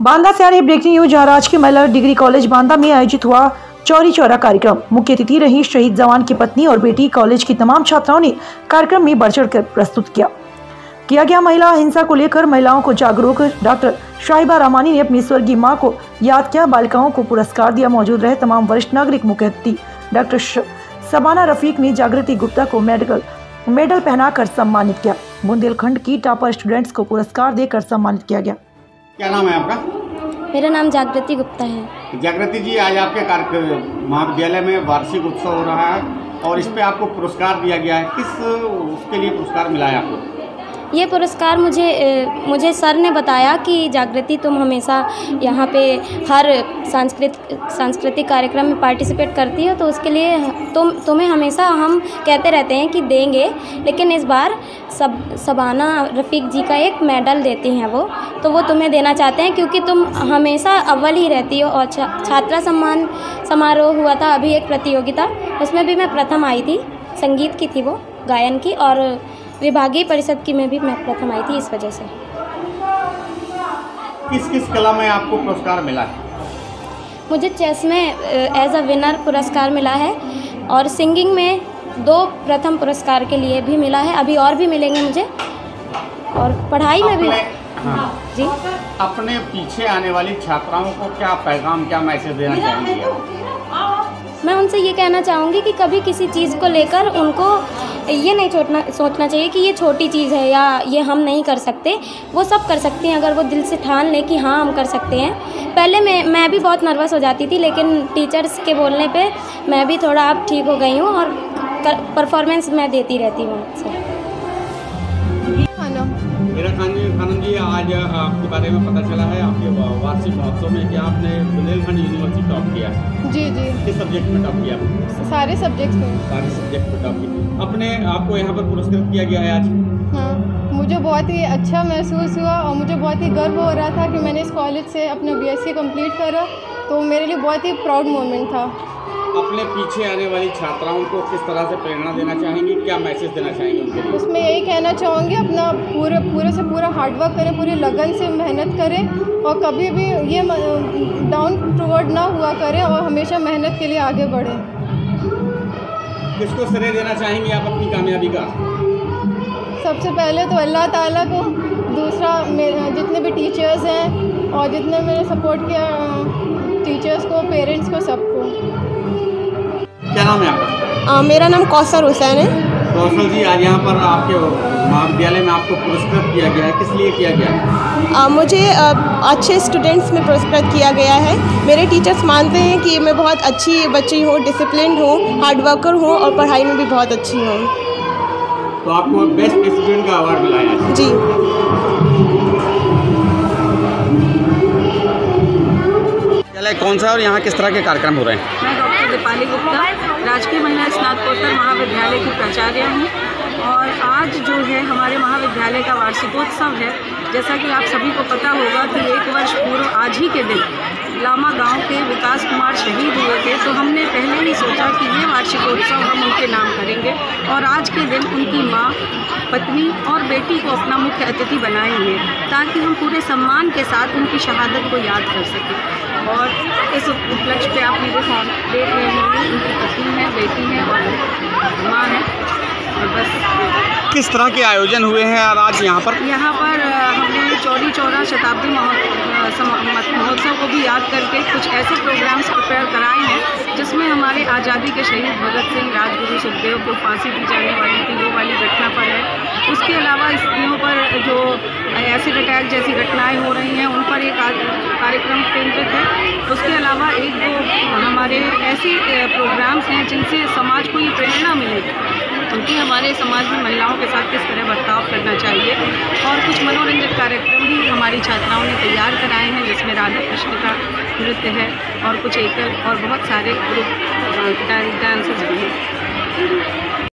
बांदा से आ रही breaking news. जहाँ राजकीय महिला डिग्री कॉलेज बांदा में आयोजित हुआ चौरी चौरा कार्यक्रम। मुख्य अतिथि रही शहीद जवान की पत्नी और बेटी। कॉलेज की तमाम छात्राओं ने कार्यक्रम में बढ़ चढ़ कर प्रस्तुत किया गया। महिला हिंसा को लेकर महिलाओं को जागरूक। डॉक्टर शाहिबा रहमानी ने अपनी स्वर्गीय मां को याद किया। बालिकाओं को पुरस्कार दिया। मौजूद रहे तमाम वरिष्ठ नागरिक। मुख्य अतिथि डॉक्टर शबाना रफीक ने जागृति गुप्ता को मेडल पहनाकर सम्मानित किया। बुंदेलखंड की टॉपर स्टूडेंट्स को पुरस्कार देकर सम्मानित किया गया। क्या नाम है आपका? मेरा नाम जागृति गुप्ता है। जागृति जी, आज आपके महाविद्यालय में वार्षिक उत्सव हो रहा है और इस पे आपको पुरस्कार दिया गया है। किस उसके लिए पुरस्कार मिला है आपको? ये पुरस्कार मुझे सर ने बताया कि जागृति तुम हमेशा यहाँ पे हर सांस्कृतिक कार्यक्रम में पार्टिसिपेट करती हो, तो उसके लिए तुम्हें हमेशा हम कहते रहते हैं कि देंगे, लेकिन इस बार शबाना रफ़ीक जी का एक मेडल देती हैं वो, तो वो तुम्हें देना चाहते हैं क्योंकि तुम हमेशा अव्वल ही रहती हो। और छात्रा सम्मान समारोह हुआ था अभी एक प्रतियोगिता, उसमें भी मैं प्रथम आई थी। संगीत की थी वो, गायन की, और विभागीय परिषद की में भी मैं प्रथम आई थी। इस वजह से किस किस कला में आपको पुरस्कार मिला है? मुझे चेस में एज अ विनर पुरस्कार मिला है और सिंगिंग में 2 प्रथम पुरस्कार के लिए भी मिला है। अभी और भी मिलेंगे मुझे, और पढ़ाई में भी। हाँ। जी, अपने पीछे आने वाली छात्राओं को क्या पैगाम, क्या मैसेज देना चाहेंगे? मैं उनसे ये कहना चाहूँगी कि कभी किसी चीज़ को लेकर उनको ये नहीं सोचना चाहिए कि ये छोटी चीज़ है या ये हम नहीं कर सकते। वो सब कर सकते हैं अगर वो दिल से ठान लें कि हाँ हम कर सकते हैं। पहले मैं भी बहुत नर्वस हो जाती थी, लेकिन टीचर्स के बोलने पे मैं भी थोड़ा अब ठीक हो गई हूँ और परफॉर्मेंस मैं देती रहती हूँ। खानम जी, आज आपके बारे में पता चला है आपके वार्षिक महोत्सव में कि आपने बुंदेलखंड यूनिवर्सिटी टॉप किया है। जी जी। किस सब्जेक्ट में टॉप किया? सारे सब्जेक्ट्स में। सारे सब्जेक्ट में टॉप किया। अपने आपको यहाँ पर पुरस्कृत किया गया है आज। हाँ, मुझे बहुत ही अच्छा महसूस हुआ और मुझे बहुत ही गर्व हो रहा था कि मैंने इस कॉलेज से अपना BSc कंप्लीट करा, तो मेरे लिए बहुत ही प्राउड मोमेंट था। अपने पीछे आने वाली छात्राओं को किस तरह से प्रेरणा देना चाहेंगी, क्या मैसेज देना चाहेंगे उनके लिए? उसमें यही कहना चाहूँगी, अपना पूरे से पूरा हार्डवर्क करें, पूरी लगन से मेहनत करें और कभी भी ये डाउन टूवर्ड ना हुआ करें और हमेशा मेहनत के लिए आगे बढ़ें। किसको श्रेय देना चाहेंगी आप अपनी कामयाबी का? सबसे पहले तो अल्लाह ताला को, दूसरा जितने भी टीचर्स हैं और जितने मैंने सपोर्ट किया टीचर्स को, पेरेंट्स को, सबको। क्या नाम है आपका? मेरा नाम कौसर हुसैन है। कौशल जी, आज यहाँ पर आपके महाविद्यालय में आपको पुरस्कृत किया गया है, किस लिए किया गया है? मुझे अच्छे स्टूडेंट्स में पुरस्कृत किया गया है। मेरे टीचर्स मानते हैं कि मैं बहुत अच्छी बच्ची हूँ, डिसिप्लिन हूँ, हार्ड वर्कर हूँ और पढ़ाई में भी बहुत अच्छी हूँ। तो आपको बेस्ट स्टूडेंट का अवार्ड मिला है? जी। कौन सा और यहाँ किस तरह के कार्यक्रम हो रहे हैं? मैं डॉक्टर दीपाली गुप्ता, राजकीय महिला स्नातकोत्तर महाविद्यालय की प्राचार्य हूँ और आज जो है हमारे महाविद्यालय का वार्षिकोत्सव है। जैसा कि आप सभी को पता होगा कि 1 वर्ष पूर्व आज ही के दिन लामा गांव के विकास कुमार शहीद हुए थे, तो हमने पहले ही सोचा कि ये वार्षिकोत्सव हम उनके नाम करेंगे और आज के दिन उनकी माँ, पत्नी और बेटी को अपना मुख्य अतिथि बनाएंगे ताकि हम पूरे सम्मान के साथ उनकी शहादत को याद कर सकें। और इस उपलक्ष्य पे आप मेरे साथ देख रहे होंगे, उनकी पत्नी है, बेटी है और माँ है। और बस किस तरह के आयोजन हुए हैं और आज यहाँ पर? यहाँ पर हमने चौरी चौरा शताब्दी महोत्सव को भी याद करके कुछ ऐसे प्रोग्राम्स प्रिपेयर कराए हैं जिसमें हमारे आज़ादी के शहीद भगत सिंह, राजगुरु सुखदेव को फांसी दी जाने वाली थी, वो वाली घटना पर है। उसके अलावा स्त्रियों पर जो एसिड अटैक जैसी घटनाएं हो रही हैं उन पर एक कार्यक्रम केंद्रित है। उसके अलावा 1-2 हमारे ऐसे प्रोग्राम्स हैं जिनसे समाज को ये प्रेरणा मिलेगी क्योंकि हमारे समाज में महिलाओं के साथ किस तरह बर्ताव करना चाहिए। और कुछ मनोरंजक कार्यक्रम भी हमारी छात्राओं ने तैयार कराए हैं जिसमें राधा कृष्ण का नृत्य है और कुछ एकल और बहुत सारे ग्रुप डांसेस भी हैं।